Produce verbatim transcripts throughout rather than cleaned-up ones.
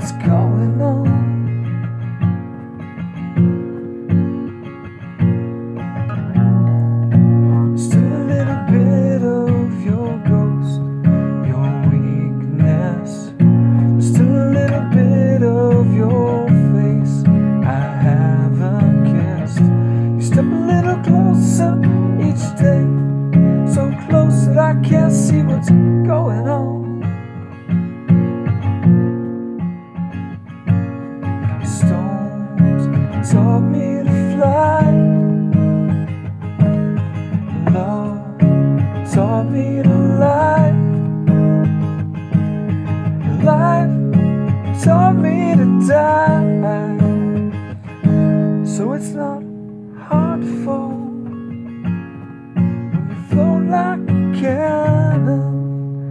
what's going on. Still a little bit of your ghost, your weakness. Still a little bit of your face I haven't kissed. You step a little closer each day, so close that I can't see what's going on. Stones taught me to fly. Love taught me to lie. Life taught me to die. So it's not hard to fall when you float like a cannonball.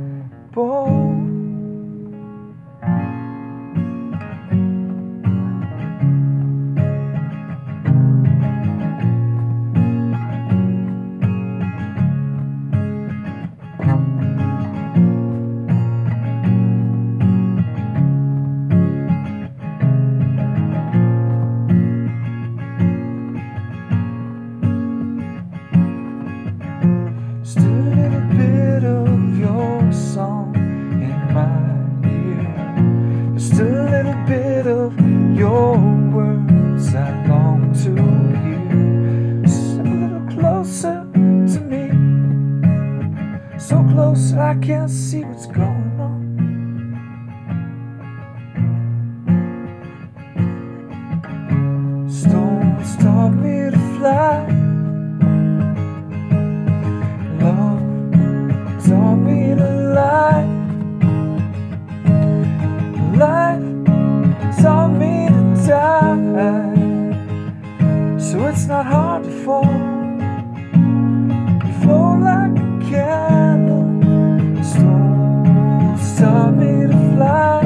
Still a little bit of your song in my ear. There's still a little bit of your words I long to hear. Step a little closer to me, so close I can't see what's going on. Stones taught me to fly. Taught me to lie. Life taught me to die. So it's not hard to fall. You float like a candle. Stones taught me to fly.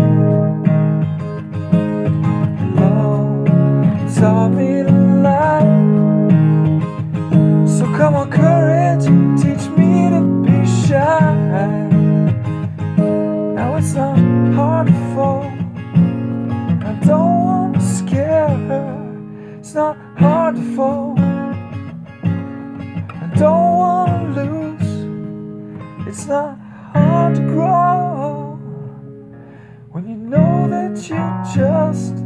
Love taught me to lie. So come on, courage, teach me to be shy. Now it's not hard to fall. I don't want to scare her. It's not hard to fall. I don't want to lose. It's not hard to grow when you know that you just